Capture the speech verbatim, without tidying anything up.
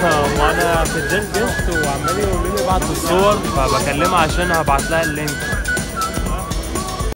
ما انا سجلت جست وعمال يقولوا لي بعت الصور، فبكلمها عشان هبعت لها اللينك.